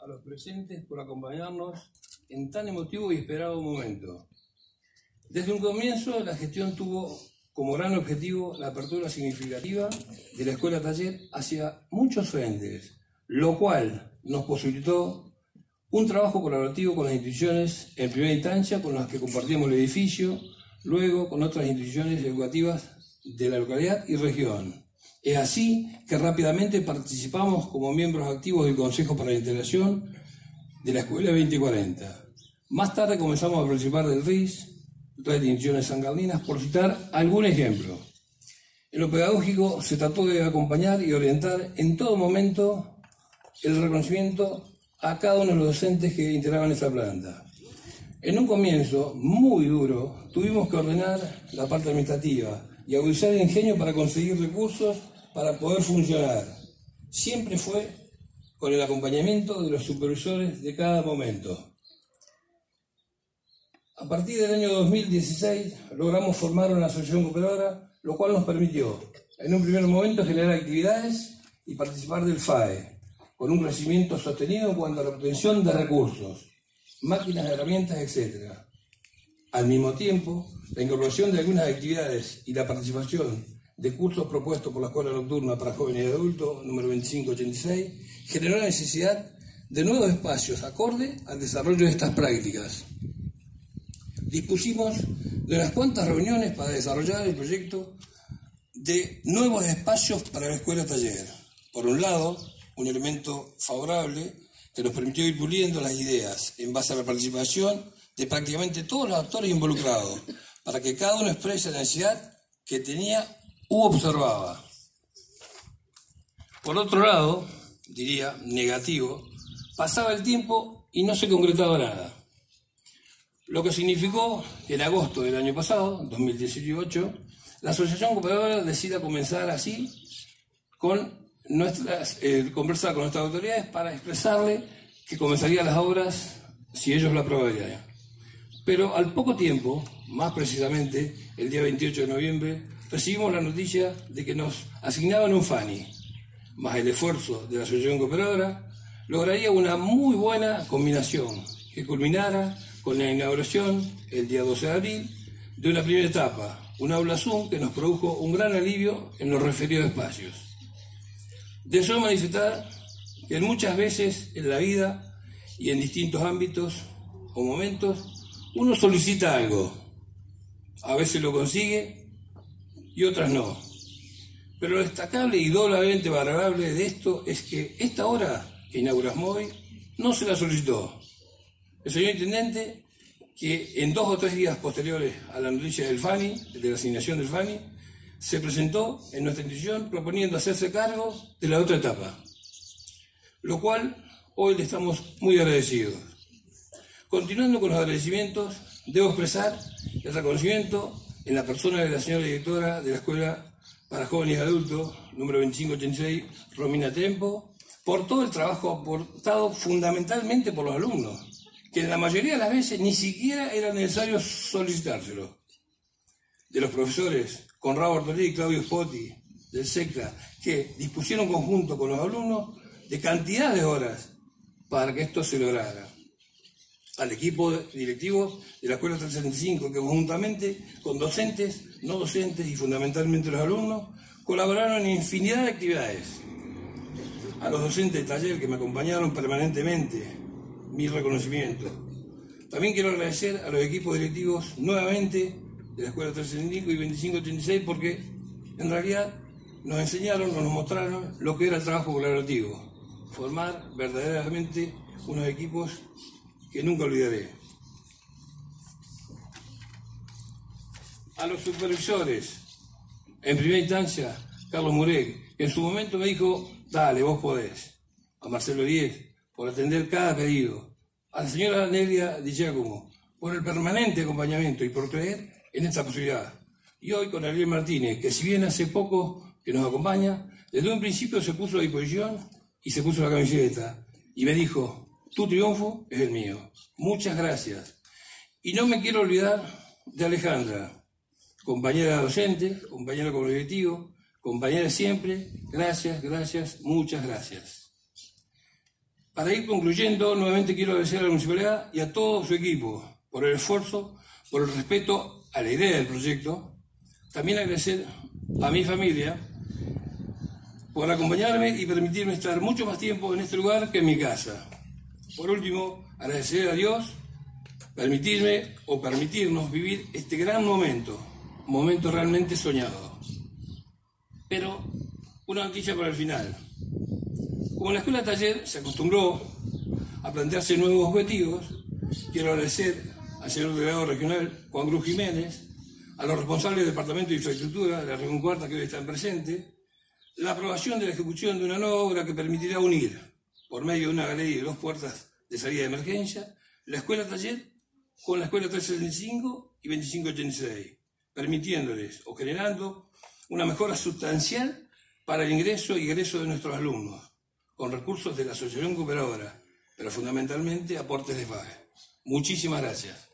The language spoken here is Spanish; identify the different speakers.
Speaker 1: a los presentes por acompañarnos en tan emotivo y esperado momento. Desde un comienzo, la gestión tuvo como gran objetivo la apertura significativa de la Escuela Taller hacia muchos frentes, lo cual nos posibilitó un trabajo colaborativo con las instituciones, en primera instancia con las que compartíamos el edificio, luego con otras instituciones educativas de la localidad y región. Es así que rápidamente participamos como miembros activos del Consejo para la Integración de la Escuela 2040. Más tarde comenzamos a participar del RIS, Red de Instituciones Sangallinas, por citar algún ejemplo. En lo pedagógico se trató de acompañar y orientar en todo momento el reconocimiento a cada uno de los docentes que integraban esta planta. En un comienzo muy duro tuvimos que ordenar la parte administrativa y agudizar el ingenio para conseguir recursos para poder funcionar. Siempre fue con el acompañamiento de los supervisores de cada momento. A partir del año 2016 logramos formar una asociación cooperadora, lo cual nos permitió en un primer momento generar actividades y participar del FAE, con un crecimiento sostenido en cuanto a la obtención de recursos, máquinas, herramientas, etc. Al mismo tiempo, la incorporación de algunas actividades y la participación de cursos propuestos por la Escuela Nocturna para Jóvenes y Adultos, número 2586, generó la necesidad de nuevos espacios acorde al desarrollo de estas prácticas. Dispusimos de unas cuantas reuniones para desarrollar el proyecto de nuevos espacios para la Escuela Taller. Por un lado, un elemento favorable que nos permitió ir puliendo las ideas en base a la participación de prácticamente todos los actores involucrados, para que cada uno exprese la necesidad que tenía u observaba. Por otro lado, diría negativo, pasaba el tiempo y no se concretaba nada. Lo que significó que en agosto del año pasado, 2018, la Asociación Cooperadora decida comenzar así con conversar con nuestras autoridades para expresarle que comenzarían las obras si ellos lo aprobarían. Pero al poco tiempo, más precisamente el día 28 de noviembre, recibimos la noticia de que nos asignaban un FANI, más el esfuerzo de la Asociación Cooperadora, lograría una muy buena combinación que culminara con la inauguración el día 12 de abril de una primera etapa, un aula Zoom que nos produjo un gran alivio en los referidos espacios. Deseo manifestar que muchas veces en la vida y en distintos ámbitos o momentos uno solicita algo, a veces lo consigue y otras no. Pero lo destacable y doblemente valorable de esto es que esta obra que inauguramos hoy no se la solicitó. El señor intendente, que en 2 o 3 días posteriores a la noticia del FANI, de la asignación del FANI, se presentó en nuestra institución proponiendo hacerse cargo de la otra etapa, lo cual hoy le estamos muy agradecidos. Continuando con los agradecimientos, debo expresar el reconocimiento en la persona de la señora directora de la Escuela para Jóvenes y Adultos, número 2586, Romina Tempo, por todo el trabajo aportado fundamentalmente por los alumnos, que en la mayoría de las veces ni siquiera era necesario solicitárselo. De los profesores Conrado Bartolí y Claudio Spotti, del SECTA, que dispusieron conjunto con los alumnos de cantidad de horas para que esto se lograra. Al equipo directivo de la Escuela 365, que conjuntamente con docentes, no docentes y fundamentalmente los alumnos, colaboraron en infinidad de actividades. A los docentes de taller que me acompañaron permanentemente, mi reconocimiento. También quiero agradecer a los equipos directivos nuevamente de la Escuela 365 y 2586 porque en realidad nos enseñaron, nos mostraron lo que era el trabajo colaborativo, formar verdaderamente unos equipos que nunca olvidaré. A los supervisores, en primera instancia, Carlos Murek, que en su momento me dijo, dale, vos podés. A Marcelo Díez, por atender cada pedido. A la señora Nelia Di Giacomo, por el permanente acompañamiento y por creer en esta posibilidad. Y hoy con Ariel Martínez, que si bien hace poco que nos acompaña, desde un principio se puso a disposición y se puso la camiseta. Y me dijo, tu triunfo es el mío. Muchas gracias. Y no me quiero olvidar de Alejandra, compañera docente, compañera colectivo, compañera siempre. Gracias, gracias, muchas gracias. Para ir concluyendo, nuevamente quiero agradecer a la municipalidad y a todo su equipo por el esfuerzo, por el respeto a la idea del proyecto. También agradecer a mi familia por acompañarme y permitirme estar mucho más tiempo en este lugar que en mi casa. Por último, agradecer a Dios permitirnos vivir este gran momento realmente soñado. Pero una noticia para el final. Como la escuela taller se acostumbró a plantearse nuevos objetivos, quiero agradecer al señor delegado regional Juan Cruz Jiménez, a los responsables del Departamento de Infraestructura de la región cuarta que hoy están presentes, la aprobación de la ejecución de una nueva obra que permitirá unir, por medio de una galería y 2 puertas de salida de emergencia, la escuela taller con la escuela 365 y 2586, permitiéndoles o generando una mejora sustancial para el ingreso y egreso de nuestros alumnos, con recursos de la Asociación Cooperadora, pero fundamentalmente aportes de FAGE. Muchísimas gracias.